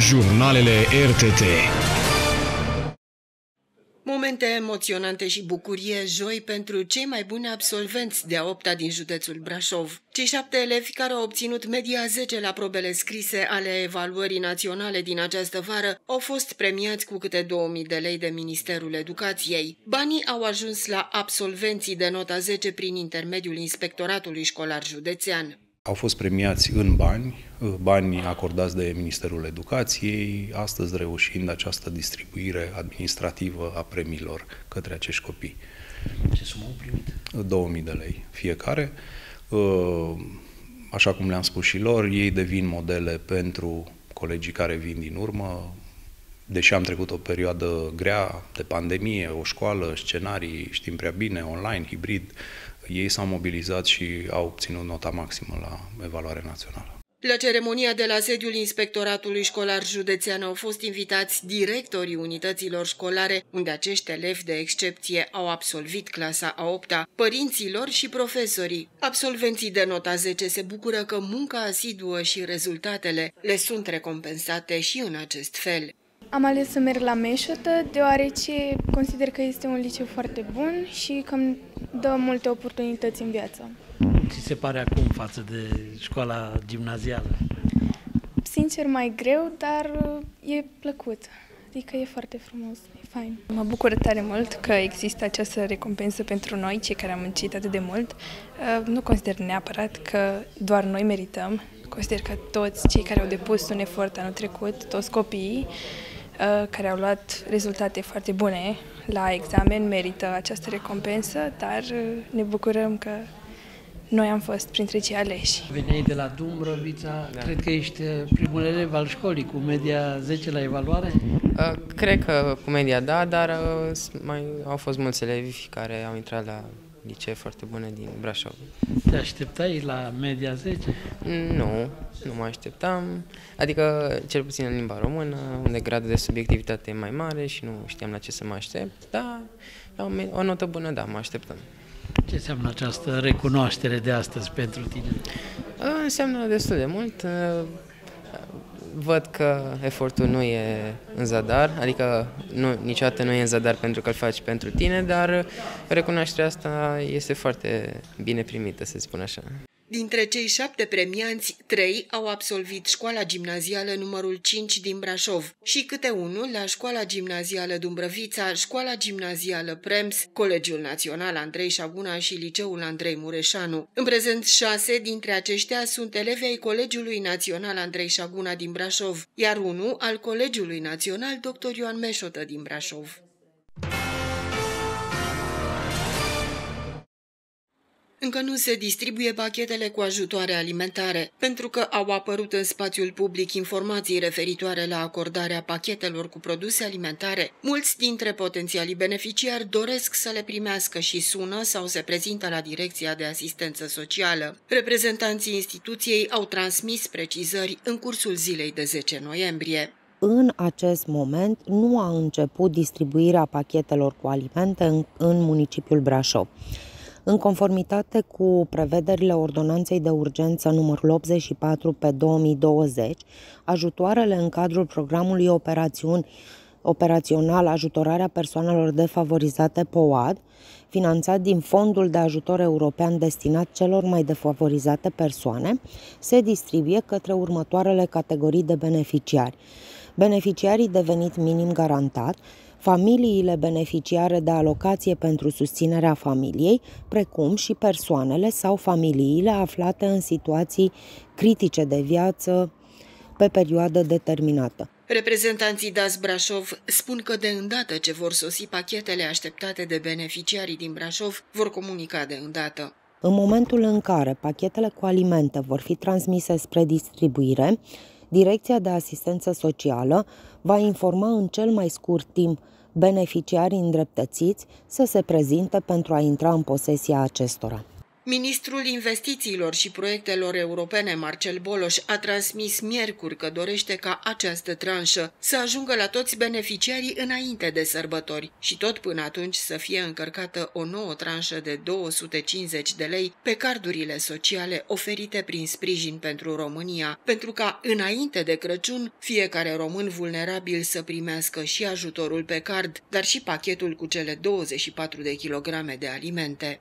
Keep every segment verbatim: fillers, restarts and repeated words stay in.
Jurnalele R T T. Momente emoționante și bucurie joi pentru cei mai buni absolvenți de a opta din județul Brașov. Cei șapte elevi care au obținut media zece la probele scrise ale evaluării naționale din această vară au fost premiați cu câte două mii de lei de Ministerul Educației. Banii au ajuns la absolvenții de nota zece prin intermediul Inspectoratului Școlar Județean. Au fost premiați în bani, bani acordați de Ministerul Educației, astăzi reușind această distribuire administrativă a premiilor către acești copii. Ce sumă au primit? două mii de lei fiecare. Așa cum le-am spus și lor, ei devin modele pentru colegii care vin din urmă. Deși am trecut o perioadă grea de pandemie, o școală, scenarii, știm prea bine, online, hibrid, ei s-au mobilizat și au obținut nota maximă la evaluarea națională. La ceremonia de la sediul Inspectoratului Școlar Județean au fost invitați directorii unităților școlare, unde acești elevi de excepție au absolvit clasa a opta, părinților și profesorii. Absolvenții de nota zece se bucură că munca asiduă și rezultatele le sunt recompensate și în acest fel. Am ales să merg la Meșotă, deoarece consider că este un liceu foarte bun și că îmi dă multe oportunități în viață. Ți se pare acum față de școala gimnazială? Sincer, mai greu, dar e plăcut. Adică e foarte frumos, e fain. Mă bucur tare mult că există această recompensă pentru noi, cei care am muncit atât de mult. Nu consider neapărat că doar noi merităm. Consider că toți cei care au depus un efort anul trecut, toți copiii care au luat rezultate foarte bune la examen, merită această recompensă, dar ne bucurăm că noi am fost printre cei aleși. Veneai de la Dumbrăvița, da. Cred că ești primul elev al școlii cu media zece la evaluare? Cred că cu media da, dar mai au fost mulți elevi care au intrat la licee foarte bune din Brașov. Te așteptai la media zece? Nu, nu mă așteptam. Adică, cel puțin în limba română, unde gradul de subiectivitate e mai mare și nu știam la ce să mă aștept, dar la o, o notă bună, da, mă așteptam. Ce înseamnă această recunoaștere de astăzi pentru tine? Înseamnă destul de mult. Văd că efortul nu e în zadar, adică nu, niciodată nu e în zadar pentru că îl faci pentru tine, dar recunoașterea asta este foarte bine primită, să spun așa. Dintre cei șapte premianți, trei au absolvit școala gimnazială numărul cinci din Brașov și câte unul la școala gimnazială Dumbrăvița, școala gimnazială Prems, Colegiul Național Andrei Șaguna și Liceul Andrei Mureșanu. În prezent, șase dintre aceștia sunt elevi ai Colegiului Național Andrei Șaguna din Brașov, iar unul al Colegiului Național doctor Ioan Meșotă din Brașov. Încă nu se distribuie pachetele cu ajutoare alimentare, pentru că au apărut în spațiul public informații referitoare la acordarea pachetelor cu produse alimentare. Mulți dintre potențialii beneficiari doresc să le primească și sună sau se prezintă la Direcția de Asistență Socială. Reprezentanții instituției au transmis precizări în cursul zilei de zece noiembrie. În acest moment nu a început distribuirea pachetelor cu alimente în, în municipiul Brașov. În conformitate cu prevederile Ordonanței de Urgență numărul optzeci și patru pe două mii douăzeci, ajutoarele în cadrul programului operațiuni, operațional Ajutorarea persoanelor defavorizate P O A D, finanțat din Fondul de Ajutor European destinat celor mai defavorizate persoane, se distribuie către următoarele categorii de beneficiari. Beneficiarii de venit minim garantat, familiile beneficiare de alocație pentru susținerea familiei, precum și persoanele sau familiile aflate în situații critice de viață pe perioadă determinată. Reprezentanții D A S Brașov spun că de îndată ce vor sosi pachetele așteptate de beneficiarii din Brașov, vor comunica de îndată. În momentul în care pachetele cu alimente vor fi transmise spre distribuire, Direcția de Asistență Socială va informa în cel mai scurt timp beneficiarii îndreptățiți să se prezinte pentru a intra în posesia acestora. Ministrul Investițiilor și Proiectelor Europene, Marcel Boloș, a transmis miercuri că dorește ca această tranșă să ajungă la toți beneficiarii înainte de sărbători și tot până atunci să fie încărcată o nouă tranșă de două sute cincizeci de lei pe cardurile sociale oferite prin Sprijin pentru România, pentru ca înainte de Crăciun fiecare român vulnerabil să primească și ajutorul pe card, dar și pachetul cu cele douăzeci și patru de kilograme de alimente.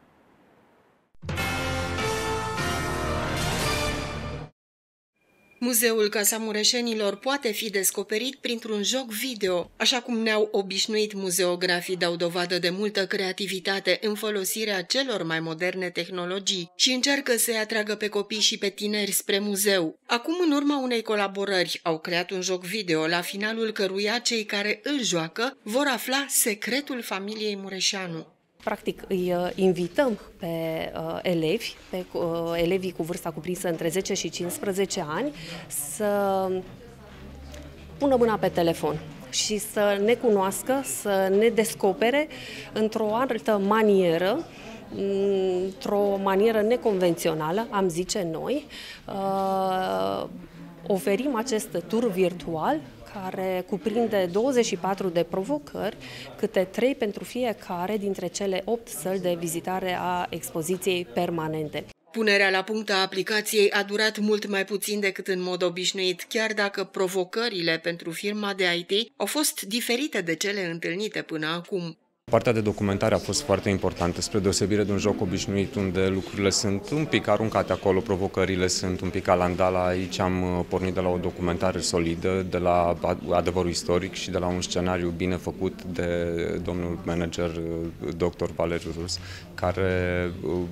Muzeul Casa Mureșenilor poate fi descoperit printr-un joc video. Așa cum ne-au obișnuit muzeografii, dau dovadă de multă creativitate în folosirea celor mai moderne tehnologii și încearcă să-i atragă pe copii și pe tineri spre muzeu. Acum, în urma unei colaborări, au creat un joc video la finalul căruia cei care îl joacă vor afla secretul familiei Mureșanu. Practic îi invităm pe uh, elevi, pe uh, elevii cu vârsta cuprinsă între zece și cincisprezece ani să pună mâna pe telefon și să ne cunoască, să ne descopere într-o altă manieră, într-o manieră neconvențională, am zice noi. Uh, oferim acest tur virtual care cuprinde douăzeci și patru de provocări, câte trei pentru fiecare dintre cele opt săli de vizitare a expoziției permanente. Punerea la punct a aplicației a durat mult mai puțin decât în mod obișnuit, chiar dacă provocările pentru firma de I T au fost diferite de cele întâlnite până acum. Partea de documentare a fost foarte importantă, spre deosebire de un joc obișnuit unde lucrurile sunt un pic aruncate acolo, provocările sunt un pic alandala. Aici am pornit de la o documentare solidă, de la adevărul istoric și de la un scenariu bine făcut de domnul manager doctor Valeriu Rus, care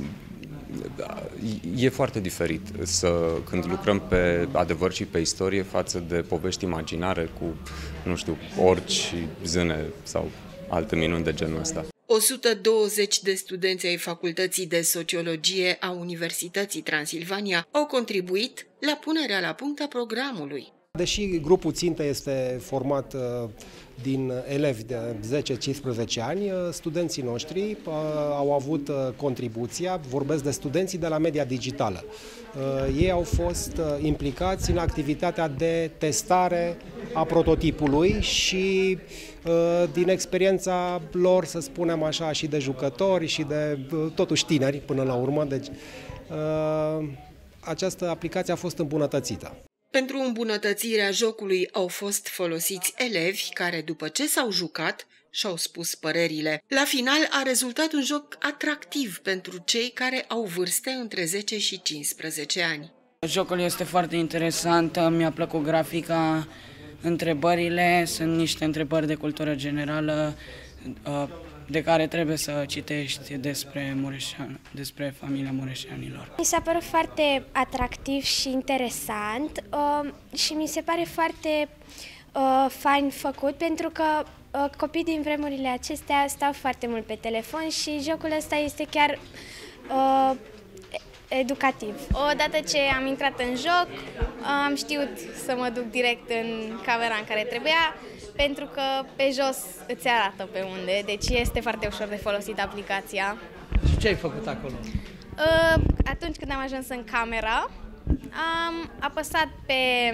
e foarte diferit să, când lucrăm pe adevăr și pe istorie față de povești imaginare cu, nu știu, orci, zâne sau alte minuni de genul ăsta. o sută douăzeci de studenți ai Facultății de Sociologie a Universității Transilvania au contribuit la punerea la punct a programului. Deși grupul țintă este format din elevi de zece cincisprezece ani, studenții noștri au avut contribuția, vorbesc de studenții de la media digitală. Ei au fost implicați în activitatea de testare a prototipului și din experiența lor, să spunem așa, și de jucători și de totuși tineri până la urmă, deci această aplicație a fost îmbunătățită. Pentru îmbunătățirea jocului au fost folosiți elevi care, după ce s-au jucat, și-au spus părerile. La final a rezultat un joc atractiv pentru cei care au vârste între zece și cincisprezece ani. Jocul este foarte interesant, mi-a plăcut grafica, întrebările, sunt niște întrebări de cultură generală de care trebuie să citești despre Mureșan, despre familia Mureșanilor. Mi s-a părut foarte atractiv și interesant uh, și mi se pare foarte uh, fain făcut pentru că uh, copiii din vremurile acestea stau foarte mult pe telefon și jocul ăsta este chiar uh, educativ. Odată ce am intrat în joc, am știut să mă duc direct în camera în care trebuia, pentru că pe jos îți arată pe unde, deci este foarte ușor de folosit aplicația. Și ce ai făcut acolo? Atunci când am ajuns în camera, am apăsat pe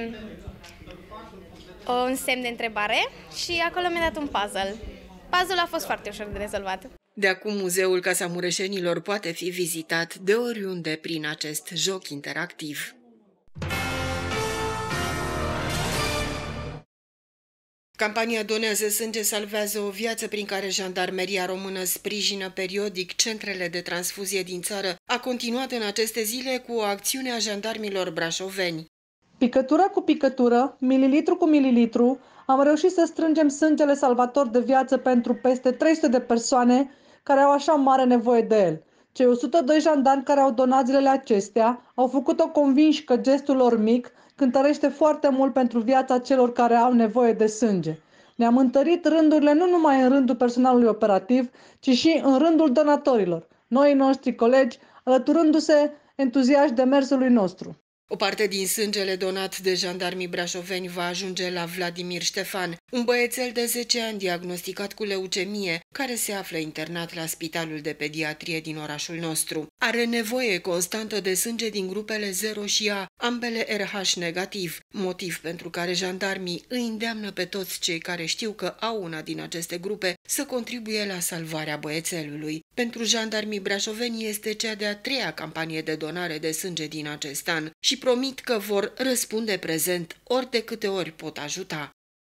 un semn de întrebare și acolo mi-a dat un puzzle. Puzzle-ul a fost foarte ușor de rezolvat. De acum, Muzeul Casa Mureșenilor poate fi vizitat de oriunde prin acest joc interactiv. Campania Donează sânge, salvează o viață, prin care Jandarmeria Română sprijină periodic centrele de transfuzie din țară, a continuat în aceste zile cu o acțiune a jandarmilor brașoveni. Picătură cu picătură, mililitru cu mililitru, am reușit să strângem sângele salvator de viață pentru peste trei sute de persoane care au așa mare nevoie de el. Cei o sută doi jandarmi care au donat zilele acestea au făcut-o convinși că gestul lor mic cântărește foarte mult pentru viața celor care au nevoie de sânge. Ne-am întărit rândurile nu numai în rândul personalului operativ, ci și în rândul donatorilor, noii noștri colegi, alăturându-se entuziaști demersului nostru. O parte din sângele donat de jandarmii brașoveni va ajunge la Vladimir Ștefan, un băiețel de zece ani diagnosticat cu leucemie, care se află internat la Spitalul de Pediatrie din orașul nostru. Are nevoie constantă de sânge din grupele zero și A, ambele R H negativ, motiv pentru care jandarmii îi îndeamnă pe toți cei care știu că au una din aceste grupe să contribuie la salvarea băiețelului. Pentru jandarmii brașoveni este cea de-a treia campanie de donare de sânge din acest an și promit că vor răspunde prezent ori de câte ori pot ajuta.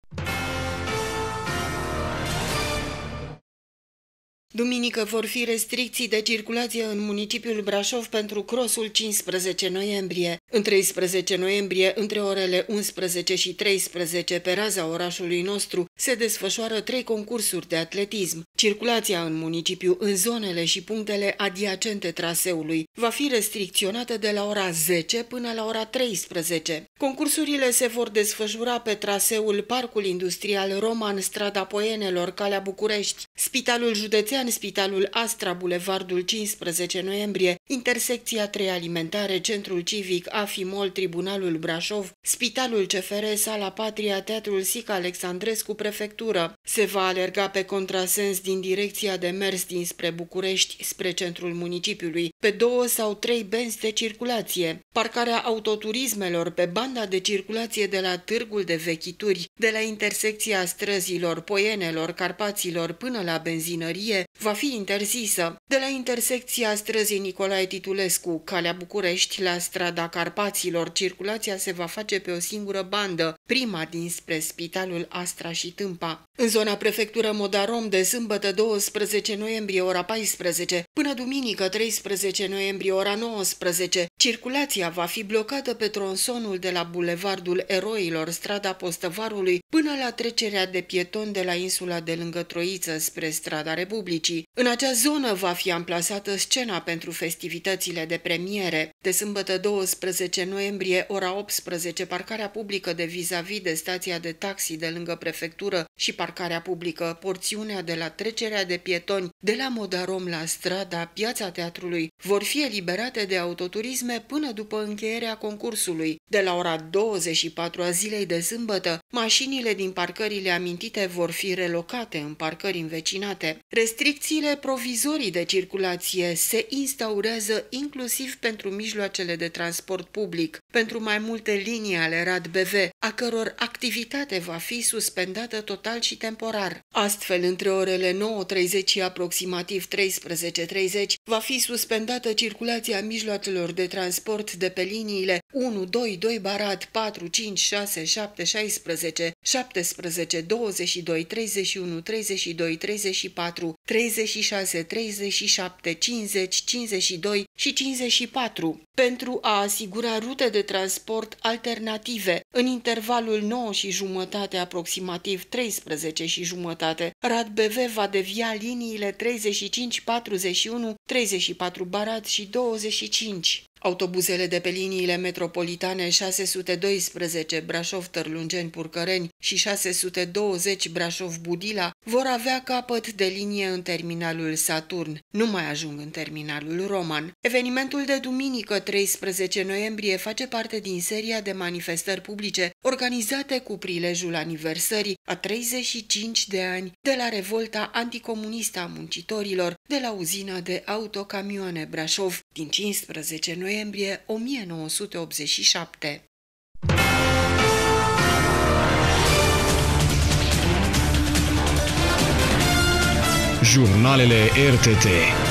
Duminică vor fi restricții de circulație în municipiul Brașov pentru crossul cincisprezece noiembrie. În treisprezece noiembrie, între orele unsprezece și treisprezece, pe raza orașului nostru, se desfășoară trei concursuri de atletism. Circulația în municipiu, în zonele și punctele adiacente traseului, va fi restricționată de la ora zece până la ora treisprezece. Concursurile se vor desfășura pe traseul Parcul Industrial Roman, Strada Poienelor, Calea București, Spitalul Județean, Spitalul Astra, Bulevardul cincisprezece noiembrie, intersecția trei Alimentare, Centrul Civic, Afimol, Tribunalul Brașov, Spitalul C F R, Sala Patria, Teatrul Sica Alexandrescu, Prefectură. Se va alerga pe contrasens din direcția de mers dinspre București spre centrul municipiului, pe două sau trei benzi de circulație. Parcarea autoturismelor pe banda de circulație de la Târgul de Vechituri, de la intersecția străzilor Poienelor, Carpaților până la benzinărie, va fi interzisă. De la intersecția străzii Nicolae Titulescu, Calea București, la strada Carpaților, circulația se va face pe o singură bandă, prima dinspre Spitalul Astra și Tâmpa. În zona Prefectură Modarom, de sâmbătă douăsprezece noiembrie ora paisprezece până duminică treisprezece noiembrie ora nouăsprezece, circulația va fi blocată pe tronsonul de la Bulevardul Eroilor, strada Postăvarului, până la trecerea de pietoni de la insula de lângă Troiță spre strada Republicii. În acea zonă va fi amplasată scena pentru festivitățile de premiere. De sâmbătă douăsprezece noiembrie, ora optsprezece, parcarea publică de vis-a-vis de stația de taxi de lângă prefectură și parcarea publică, porțiunea de la trecerea de pietoni de la Modarom la strada Piața Teatrului, vor fi eliberate de autoturisme până după încheierea concursului. De la ora douăzeci și patru a zilei de sâmbătă, mașinile din parcările amintite vor fi relocate în parcări învecinate. Restricțiile provizorii de circulație se instaurează inclusiv pentru mijloacele de transport public, pentru mai multe linii ale R A D B V, a căror activitate va fi suspendată total și temporar. Astfel, între orele nouă treizeci și aproximativ treisprezece treizeci, va fi suspendată circulația mijloacelor de transport de pe liniile unu, doi, doi Barat, patru, cinci, șase, șapte, șaisprezece, șaptesprezece, douăzeci și doi, treizeci și unu, treizeci și doi, treizeci și patru, treizeci și șase, treizeci și șapte, cincizeci, cincizeci și doi și cincizeci și patru. Pentru a asigura rute de transport alternative în intervalul nouă și jumătate aproximativ treisprezece și jumătate, R A D B V va devia liniile treizeci și cinci, patruzeci și unu, treizeci și patru Barat și douăzeci și cinci. Autobuzele de pe liniile metropolitane șase sute doisprezece Brașov-Târlungeni-Purcăreni și șase sute douăzeci Brașov-Budila vor avea capăt de linie în terminalul Saturn. Nu mai ajung în terminalul Roman. Evenimentul de duminică treisprezece noiembrie face parte din seria de manifestări publice organizate cu prilejul aniversării a treizeci și cinci de ani de la revolta anticomunistă a muncitorilor de la uzina de autocamioane Brașov din cincisprezece noiembrie o mie nouă sute optzeci și șapte. Jurnalele R T T.